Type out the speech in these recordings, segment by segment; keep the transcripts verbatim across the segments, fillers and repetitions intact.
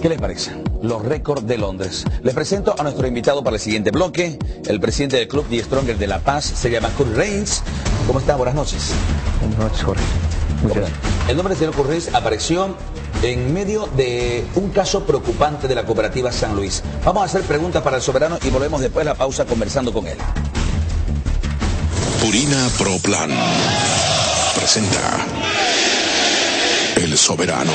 ¿Qué les parece? Los récords de Londres. Les presento a nuestro invitado para el siguiente bloque, el presidente del Club The Strongest de La Paz, se llama Kurt Reitz. ¿Cómo está? Buenas noches. Buenas noches, Jorge. Muchas gracias. El nombre del señor Kurt Reitz apareció en medio de un caso preocupante de la cooperativa San Luis. Vamos a hacer preguntas para el soberano y volvemos después de la pausa conversando con él. Purina Pro Plan presenta El Soberano.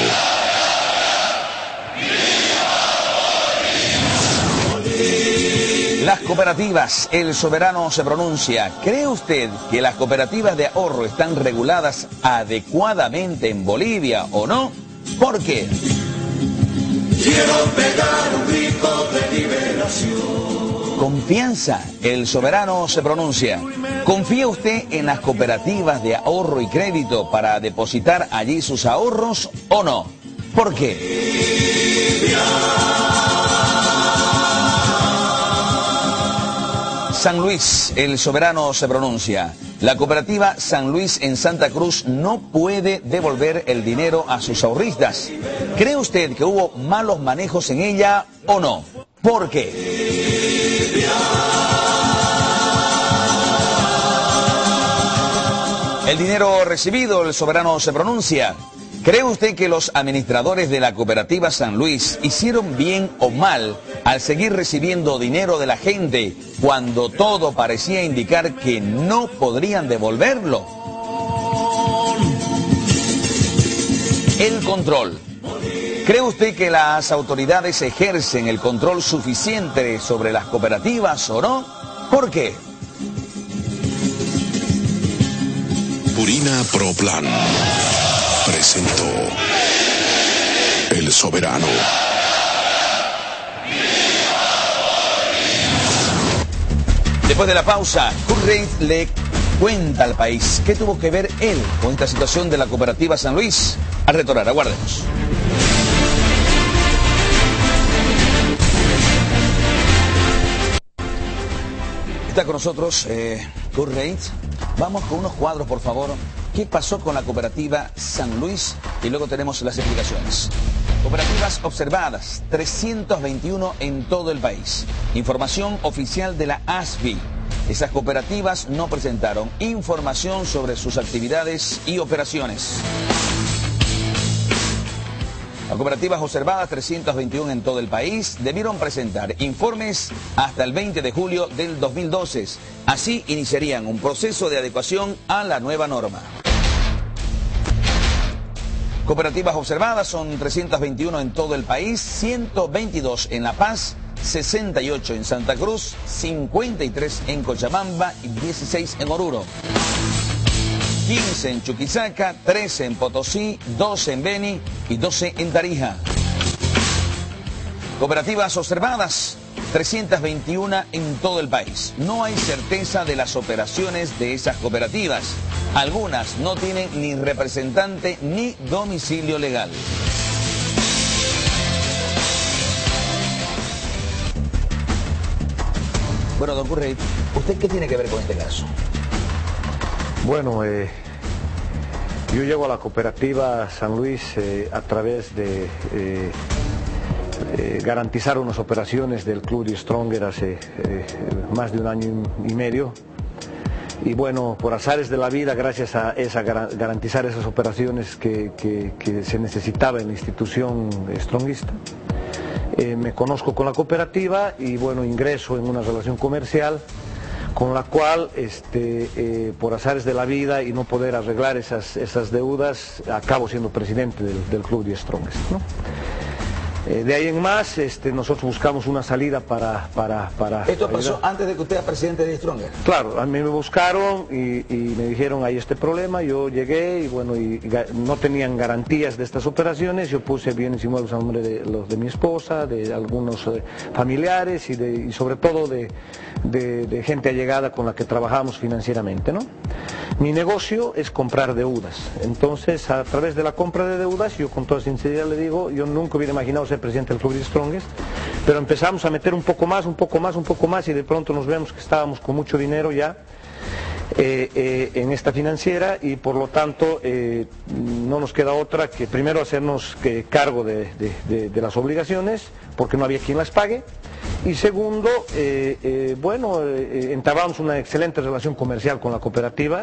Las cooperativas, el soberano se pronuncia. ¿Cree usted que las cooperativas de ahorro están reguladas adecuadamente en Bolivia o no? ¿Por qué? Quiero pegar un grito de liberación. Confianza, el soberano se pronuncia. ¿Confía usted en las cooperativas de ahorro y crédito para depositar allí sus ahorros o no? ¿Por qué? San Luis, el soberano se pronuncia. La cooperativa San Luis en Santa Cruz no puede devolver el dinero a sus ahorristas. ¿Cree usted que hubo malos manejos en ella o no? ¿Por qué? El dinero recibido, el soberano se pronuncia. ¿Cree usted que los administradores de la cooperativa San Luis hicieron bien o mal al seguir recibiendo dinero de la gente cuando todo parecía indicar que no podrían devolverlo? El control. ¿Cree usted que las autoridades ejercen el control suficiente sobre las cooperativas o no? ¿Por qué? Purina Pro Plan presentó El Soberano. Después de la pausa, Kurt Reitz le cuenta al país qué tuvo que ver él con esta situación de la cooperativa San Luis. Al retornar, aguardemos. Está con nosotros eh, Kurt Reitz. Vamos con unos cuadros, por favor. ¿Qué pasó con la cooperativa San Luis? Y luego tenemos las explicaciones. Cooperativas observadas, trescientas veintiuno en todo el país. Información oficial de la A S F I. Esas cooperativas no presentaron información sobre sus actividades y operaciones. Las cooperativas observadas, trescientas veintiuno en todo el país, debieron presentar informes hasta el veinte de julio del dos mil doce. Así iniciarían un proceso de adecuación a la nueva norma. Cooperativas observadas son trescientas veintiuno en todo el país, ciento veintidós en La Paz, sesenta y ocho en Santa Cruz, cincuenta y tres en Cochabamba y dieciséis en Oruro. quince en Chuquisaca, trece en Potosí, doce en Beni y doce en Tarija. Cooperativas observadas, trescientas veintiuno en todo el país. No hay certeza de las operaciones de esas cooperativas. Algunas no tienen ni representante ni domicilio legal. Bueno, don Kurt Reitz, ¿usted qué tiene que ver con este caso? Bueno, eh, yo llego a la cooperativa San Luis eh, a través de eh, eh, garantizar unas operaciones del Club The Strongest hace eh, más de un año y medio. Y bueno, por azares de la vida, gracias a esa, garantizar esas operaciones que, que, que se necesitaba en la institución strongista, eh, me conozco con la cooperativa y bueno, ingreso en una relación comercial con la cual, este, eh, por azares de la vida y no poder arreglar esas, esas deudas, acabo siendo presidente del, del Club The Strongest, ¿no? Eh, de ahí en más, este, nosotros buscamos una salida para... para, para ¿Esto pasó ayudar. antes de que usted era presidente de Strongest? Claro, a mí me buscaron y, y me dijeron hay este problema, yo llegué y bueno, y, y no tenían garantías de estas operaciones, yo puse bienes inmuebles a nombre de los de mi esposa, de algunos eh, familiares y, de, y sobre todo de, de, de gente allegada con la que trabajamos financieramente, ¿no? Mi negocio es comprar deudas, entonces a través de la compra de deudas, yo con toda sinceridad le digo, yo nunca hubiera imaginado ser presidente del Club The Strongest, pero empezamos a meter un poco más, un poco más, un poco más y de pronto nos vemos que estábamos con mucho dinero ya eh, eh, en esta financiera y por lo tanto eh, no nos queda otra que primero hacernos que, cargo de, de, de, de las obligaciones porque no había quien las pague y segundo, eh, eh, bueno, eh, entablamos una excelente relación comercial con la cooperativa.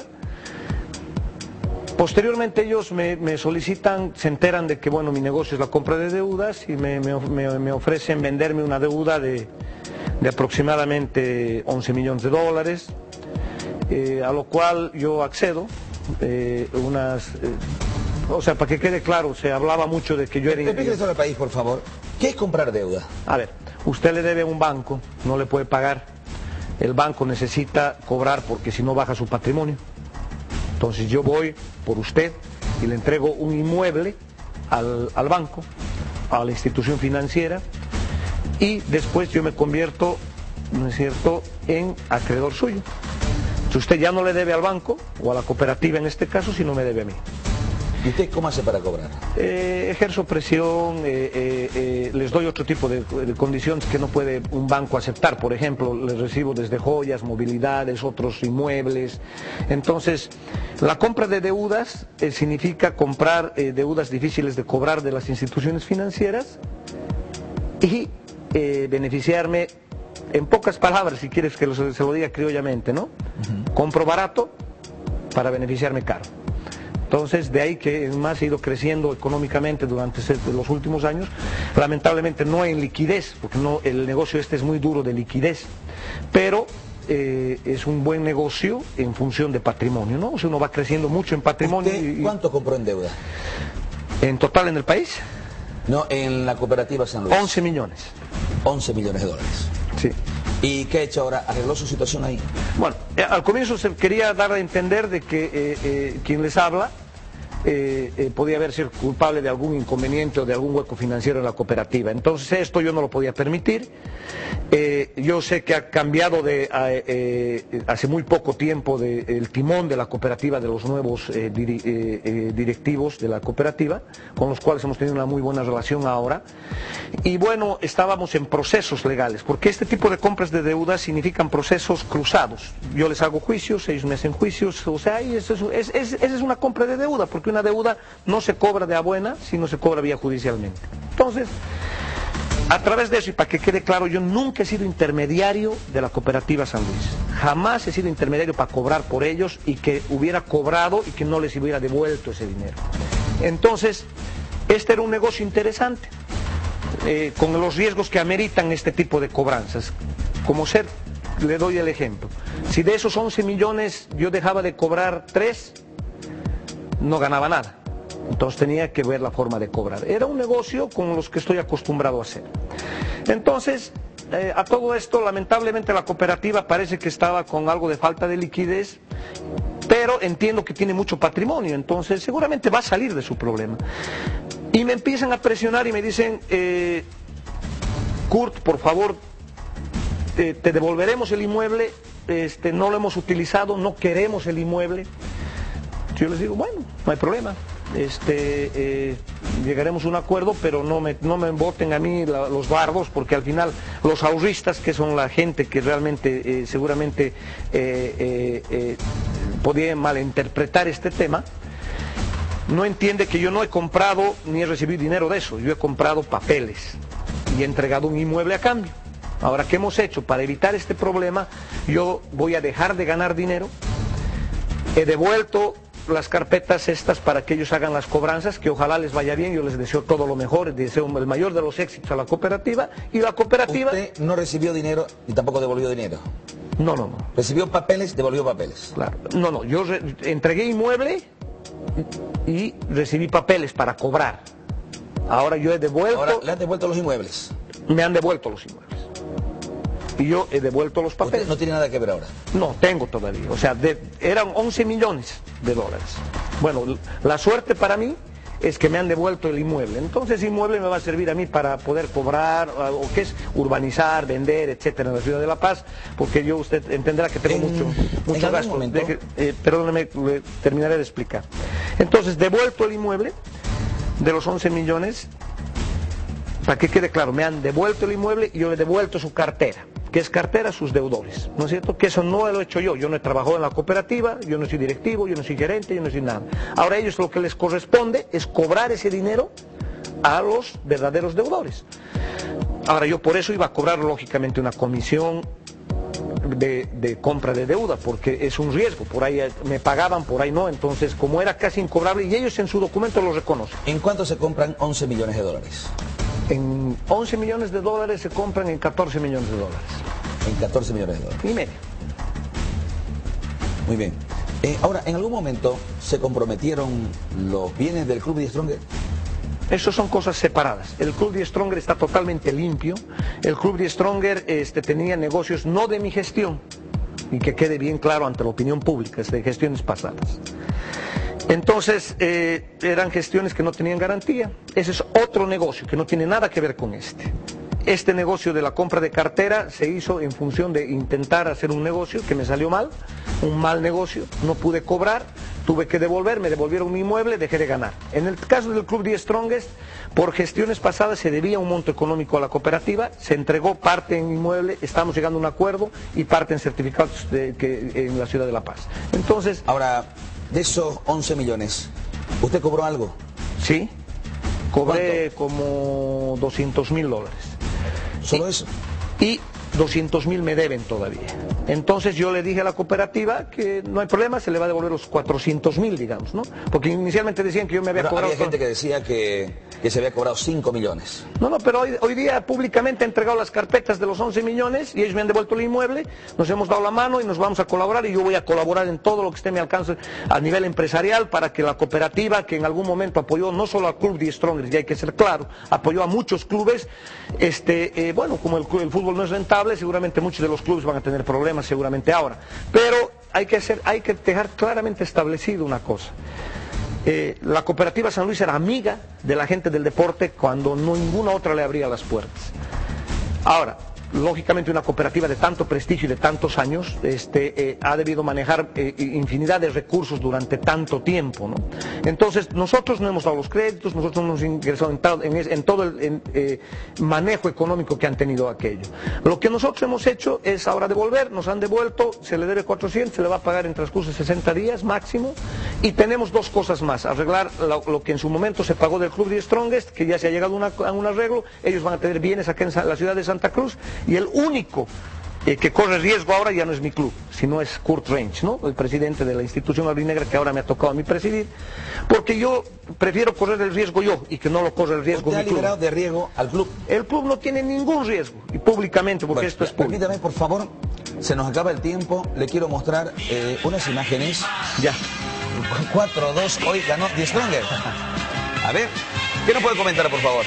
Posteriormente ellos me, me solicitan, se enteran de que bueno, mi negocio es la compra de deudas y me, me, me ofrecen venderme una deuda de, de aproximadamente once millones de dólares, eh, a lo cual yo accedo, eh, unas, eh, o sea, para que quede claro, se hablaba mucho de que yo era... Explíquele eso al país, por favor. ¿Qué es comprar deuda? A ver, usted le debe a un banco, no le puede pagar, el banco necesita cobrar porque si no baja su patrimonio. Entonces yo voy por usted y le entrego un inmueble al, al banco, a la institución financiera, y después yo me convierto, ¿no es cierto?, en acreedor suyo. Entonces usted ya no le debe al banco, o a la cooperativa en este caso, sino me debe a mí. ¿Y usted cómo hace para cobrar? Eh, ejerzo presión, eh, eh, eh, les doy otro tipo de, de condiciones que no puede un banco aceptar. Por ejemplo, les recibo desde joyas, movilidades, otros inmuebles. Entonces, la compra de deudas eh, significa comprar eh, deudas difíciles de cobrar de las instituciones financieras y eh, beneficiarme, en pocas palabras, si quieres que lo, se lo diga criollamente, ¿no? Uh-huh. Compro barato para beneficiarme caro. Entonces, de ahí que más he ido creciendo económicamente durante los últimos años, lamentablemente no en liquidez, porque no, el negocio este es muy duro de liquidez, pero eh, es un buen negocio en función de patrimonio, ¿no? O sea, uno va creciendo mucho en patrimonio. ¿Usted cuánto compró en deuda? ¿En total en el país? No, en la cooperativa San Luis. once millones. once millones de dólares. Sí. ¿Y qué ha hecho ahora? ¿Arregló su situación ahí? Bueno, eh, al comienzo se quería dar a entender de que eh, eh, quien les habla Eh, eh, podía haber sido culpable de algún inconveniente o de algún hueco financiero en la cooperativa. Entonces esto yo no lo podía permitir. Eh, yo sé que ha cambiado de eh, eh, hace muy poco tiempo de, el timón de la cooperativa, de los nuevos eh, diri, eh, eh, directivos de la cooperativa, con los cuales hemos tenido una muy buena relación ahora. Y bueno, estábamos en procesos legales, porque este tipo de compras de deuda significan procesos cruzados. Yo les hago juicios, ellos me hacen juicios, o sea, y eso es, es, es, esa es una compra de deuda, porque una deuda no se cobra de a buena, sino se cobra vía judicialmente. Entonces, a través de eso, y para que quede claro, yo nunca he sido intermediario de la cooperativa San Luis. Jamás he sido intermediario para cobrar por ellos y que hubiera cobrado y que no les hubiera devuelto ese dinero. Entonces, este era un negocio interesante, eh, con los riesgos que ameritan este tipo de cobranzas. Como ser, le doy el ejemplo. Si de esos once millones yo dejaba de cobrar tres, no ganaba nada. Entonces tenía que ver la forma de cobrar. Era un negocio con los que estoy acostumbrado a hacer. Entonces, eh, a todo esto, lamentablemente la cooperativa parece que estaba con algo de falta de liquidez, pero entiendo que tiene mucho patrimonio, entonces seguramente va a salir de su problema. Y me empiezan a presionar y me dicen, eh, Kurt, por favor, te, te devolveremos el inmueble, este, no lo hemos utilizado, no queremos el inmueble. Yo les digo, bueno, no hay problema, este, eh, llegaremos a un acuerdo, pero no me, no me voten a mí la, los bardos, porque al final los ahorristas, que son la gente que realmente eh, seguramente eh, eh, eh, podían malinterpretar este tema, no entiende que yo no he comprado ni he recibido dinero de eso, yo he comprado papeles y he entregado un inmueble a cambio. Ahora, ¿qué hemos hecho? Para evitar este problema, yo voy a dejar de ganar dinero, he devuelto las carpetas estas para que ellos hagan las cobranzas, que ojalá les vaya bien, yo les deseo todo lo mejor, les deseo el mayor de los éxitos a la cooperativa, y la cooperativa... ¿Usted no recibió dinero y tampoco devolvió dinero? No, no, no. ¿Recibió papeles, devolvió papeles? Claro. No, no, yo re entregué inmueble y recibí papeles para cobrar. Ahora yo he devuelto... Ahora, ¿le han devuelto los inmuebles? Me han devuelto los inmuebles. Y yo he devuelto los papeles. ¿Usted no tiene nada que ver ahora? No, tengo todavía. O sea, de, eran once millones de dólares. Bueno, la suerte para mí es que me han devuelto el inmueble. Entonces el inmueble me va a servir a mí para poder cobrar, o qué es urbanizar, vender, etcétera, en la ciudad de La Paz, porque yo, usted entenderá que tengo en, mucho, mucho gasto. Momento... De que, eh, perdóneme, terminaré de explicar. Entonces, devuelto el inmueble de los once millones, para que quede claro, me han devuelto el inmueble y yo le he devuelto su cartera. que es cartera, sus deudores, ¿no es cierto? Que eso no lo he hecho yo, yo no he trabajado en la cooperativa, yo no soy directivo, yo no soy gerente, yo no soy nada. Ahora a ellos lo que les corresponde es cobrar ese dinero a los verdaderos deudores. Ahora yo por eso iba a cobrar lógicamente una comisión de, de compra de deuda, porque es un riesgo, por ahí me pagaban, por ahí no, entonces como era casi incobrable, y ellos en su documento lo reconocen. ¿En cuánto se compran once millones de dólares? En once millones de dólares se compran en catorce millones de dólares. En catorce millones de dólares. Y medio. Muy bien. Eh, ahora, ¿en algún momento se comprometieron los bienes del Club Die Stronger? Eso son cosas separadas. El Club Die Stronger está totalmente limpio. El Club Die Stronger este, tenía negocios no de mi gestión, y que quede bien claro ante la opinión pública, es de gestiones pasadas. Entonces, eh, eran gestiones que no tenían garantía. Ese es otro negocio que no tiene nada que ver con este. Este negocio de la compra de cartera se hizo en función de intentar hacer un negocio que me salió mal, un mal negocio, no pude cobrar, tuve que devolver, me devolvieron mi inmueble, dejé de ganar. En el caso del Club Die Strongest, por gestiones pasadas se debía un monto económico a la cooperativa, se entregó parte en inmueble, estamos llegando a un acuerdo, y parte en certificados de, que, en la ciudad de La Paz. Entonces... Ahora, de esos once millones, ¿usted cobró algo? Sí, cobré ¿Cuánto? como doscientos mil dólares. ¿Solo eso? Y doscientos mil me deben todavía. Entonces yo le dije a la cooperativa que no hay problema, se le va a devolver los cuatrocientos mil, digamos, ¿no? Porque inicialmente decían que yo me había Pero cobrado... había gente que decía que, que se había cobrado cinco millones. No, no, pero hoy, hoy día públicamente he entregado las carpetas de los once millones y ellos me han devuelto el inmueble, nos hemos dado la mano y nos vamos a colaborar, y yo voy a colaborar en todo lo que esté a mi alcance a nivel empresarial para que la cooperativa, que en algún momento apoyó no solo al Club Die Strongest, y hay que ser claro, apoyó a muchos clubes, este, eh, bueno, como el, el fútbol no es rentable, seguramente muchos de los clubes van a tener problemas seguramente ahora, pero hay que, hacer, hay que dejar claramente establecido una cosa. Eh, la cooperativa San Luis era amiga de la gente del deporte cuando no, ninguna otra le abría las puertas. Ahora, lógicamente una cooperativa de tanto prestigio y de tantos años este, eh, ha debido manejar eh, infinidad de recursos durante tanto tiempo, ¿no? Entonces nosotros no hemos dado los créditos, nosotros no hemos ingresado en, tal, en, en todo el en, eh, manejo económico que han tenido aquello. Lo que nosotros hemos hecho es ahora devolver, nos han devuelto, se le debe cuatrocientos, se le va a pagar en transcurso de sesenta días máximo, y tenemos dos cosas más: arreglar lo, lo que en su momento se pagó del Club Die Strongest, que ya se ha llegado a, una, a un arreglo, ellos van a tener bienes acá en la ciudad de Santa Cruz, y el único eh, que corre riesgo ahora ya no es mi club, sino es Kurt Reinsch, ¿no? El presidente de la institución albinegra, que ahora me ha tocado a mí presidir, porque yo prefiero correr el riesgo yo y que no lo corre el riesgo mi club. ¿Usted ha liberado de riesgo al club? El club no tiene ningún riesgo, y públicamente, porque Bueno, esto es público. Permítame, por favor, se nos acaba el tiempo, le quiero mostrar eh, unas imágenes. Ya. cuatro dos, hoy ganó Die Stronger. A ver, ¿qué nos puede comentar, por favor?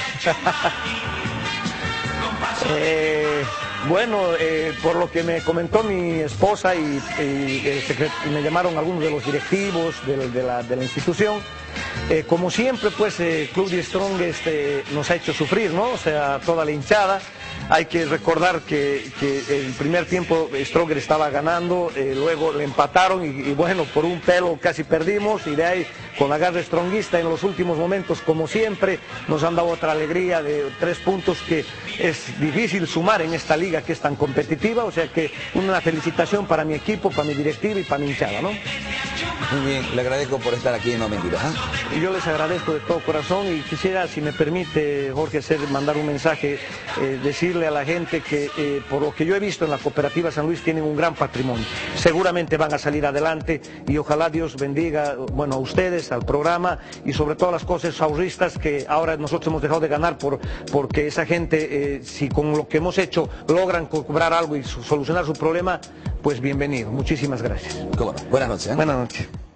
Eh, bueno, eh, por lo que me comentó mi esposa y, y, el secret- y me llamaron algunos de los directivos de, de, la, de la institución, eh, como siempre, pues eh, Club Die Strongest eh, nos ha hecho sufrir, ¿no? O sea, toda la hinchada. Hay que recordar que, que el primer tiempo Stronger estaba ganando, eh, luego le empataron y, y bueno, por un pelo casi perdimos, y de ahí con la garra stronguista en los últimos momentos, como siempre, nos han dado otra alegría de tres puntos que es difícil sumar en esta liga que es tan competitiva. O sea que una felicitación para mi equipo, para mi directiva y para mi hinchada, ¿no? Muy bien, le agradezco por estar aquí en No Mentiras, ¿eh? Y yo les agradezco de todo corazón, y quisiera, si me permite, Jorge, hacer, mandar un mensaje, eh, decirle a la gente que eh, por lo que yo he visto en la cooperativa San Luis tienen un gran patrimonio, seguramente van a salir adelante, y ojalá Dios bendiga, bueno, a ustedes, al programa, y sobre todas las cosas ahorristas que ahora nosotros hemos dejado de ganar por, porque esa gente, eh, si con lo que hemos hecho logran cobrar algo y solucionar su problema, pues bienvenido. Muchísimas gracias. ¿Cómo no? Buenas noches, ¿eh? Buenas noches.